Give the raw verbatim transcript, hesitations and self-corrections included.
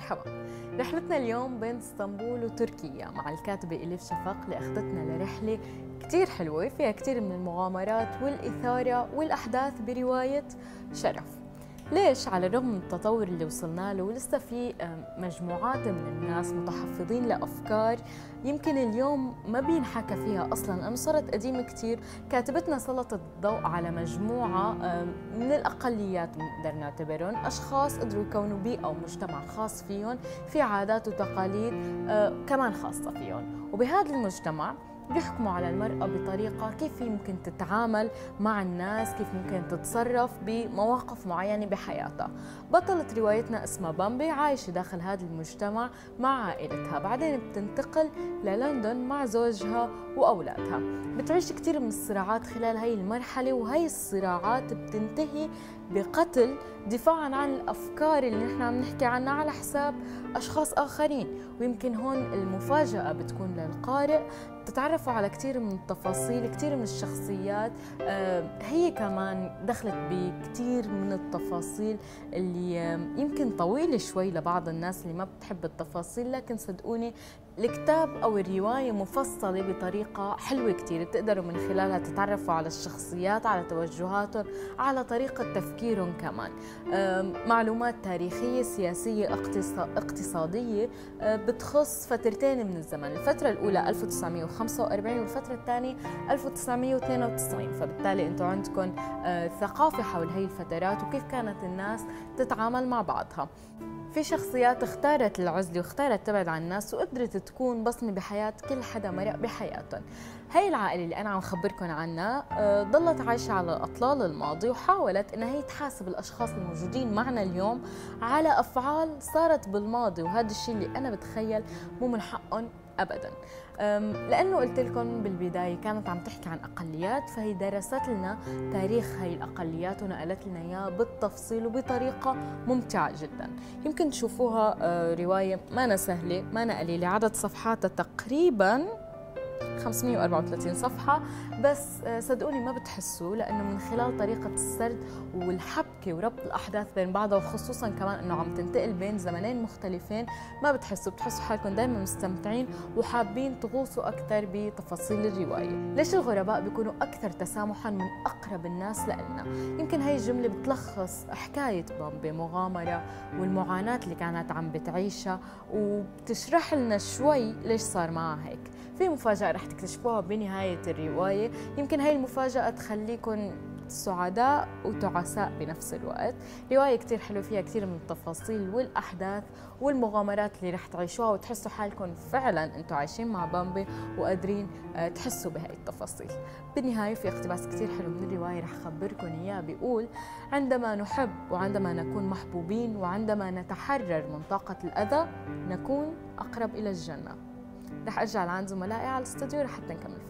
مرحبا. رحلتنا اليوم بين اسطنبول وتركيا مع الكاتبة إليف شفق اللي أخذتنا لرحلة كتير حلوة فيها كتير من المغامرات والإثارة والأحداث برواية شرف. ليش؟ على الرغم من التطور اللي وصلنا له ولسه في مجموعات من الناس متحفظين لأفكار يمكن اليوم ما بينحكى فيها أصلاً لأنه صارت قديمة كتير. كاتبتنا سلطت الضوء على مجموعة من الأقليات نقدر نعتبرهم أشخاص قدروا يكونوا بيئة ومجتمع خاص فيهم، في عادات وتقاليد كمان خاصة فيهم، وبهذا المجتمع بيحكموا على المرأة بطريقة كيف يمكن تتعامل مع الناس، كيف ممكن تتصرف بمواقف معينة بحياتها. بطلة روايتنا اسمها بامبي عايشة داخل هذا المجتمع مع عائلتها، بعدين بتنتقل للندن مع زوجها وأولادها. بتعيش كثير من الصراعات خلال هاي المرحلة، وهي الصراعات بتنتهي بقتل دفاعاً عن الأفكار اللي نحن عم نحكي عنها على حساب أشخاص آخرين. ويمكن هون المفاجأة بتكون للقارئ، تتعرفوا على كثير من التفاصيل، كثير من الشخصيات. هي كمان دخلت بكثير من التفاصيل اللي يمكن طويلة شوي لبعض الناس اللي ما بتحب التفاصيل، لكن صدقوني الكتاب أو الرواية مفصلة بطريقة حلوة كتير، بتقدروا من خلالها تتعرفوا على الشخصيات، على توجهاتهم، على طريقة تفكيرهم كمان. معلومات تاريخية، سياسية، اقتصادية بتخص فترتين من الزمن، الفترة الأولى ألف وتسعمئة وخمسة وأربعين والفترة الثانية ألف وتسعمئة واثنين وتسعين، فبالتالي أنتم عندكم ثقافة حول هي الفترات وكيف كانت الناس تتعامل مع بعضها. في شخصيات اختارت العزلة واختارت تبعد عن الناس وقدرت تكون بصمة بحياة كل حدا مرق بحياتهم. هاي العائلة اللي أنا عم خبركم عنها ضلت عايشة على أطلال الماضي، وحاولت إنها هي تحاسب الأشخاص الموجودين معنا اليوم على أفعال صارت بالماضي، وهذا الشيء اللي أنا بتخيل مو من حقهم أبداً. لأنه قلت لكم بالبداية كانت عم تحكي عن أقليات، فهي درست لنا تاريخ هاي الأقليات ونقلت لنا إياه بالتفصيل وبطريقة ممتعة جدا. يمكن تشوفوها رواية ما أنا سهلة ما أنا قليلة، عدد صفحاتها تقريباً خمسمئة وأربعة وثلاثين صفحة، بس صدقوني ما بتحسوا، لأنه من خلال طريقة السرد والحبكة وربط الأحداث بين بعضها، وخصوصا كمان أنه عم تنتقل بين زمنين مختلفين، ما بتحسوا، بتحسوا حالكم دائما مستمتعين وحابين تغوصوا أكثر بتفاصيل الرواية. ليش الغرباء بيكونوا أكثر تسامحا من أقرب الناس لنا؟ يمكن هاي الجملة بتلخص حكاية بامبي، مغامرة والمعاناة اللي كانت عم بتعيشها، وبتشرح لنا شوي ليش صار معها هيك. في مفاجأة رح تكتشفوها بنهاية الرواية، يمكن هاي المفاجأة تخليكم سعداء وتعساء بنفس الوقت. رواية كتير حلوة فيها كتير من التفاصيل والأحداث والمغامرات اللي رح تعيشوها، وتحسوا حالكم فعلا انتم عايشين مع بامبي وقادرين تحسوا بهاي التفاصيل. بالنهاية في اقتباس كتير حلو من الرواية رح أخبركم إياه، بيقول: عندما نحب وعندما نكون محبوبين وعندما نتحرر من طاقة الأذى نكون أقرب إلى الجنة. رح أرجع لعند زملائي على الاستوديو لحتى نكمل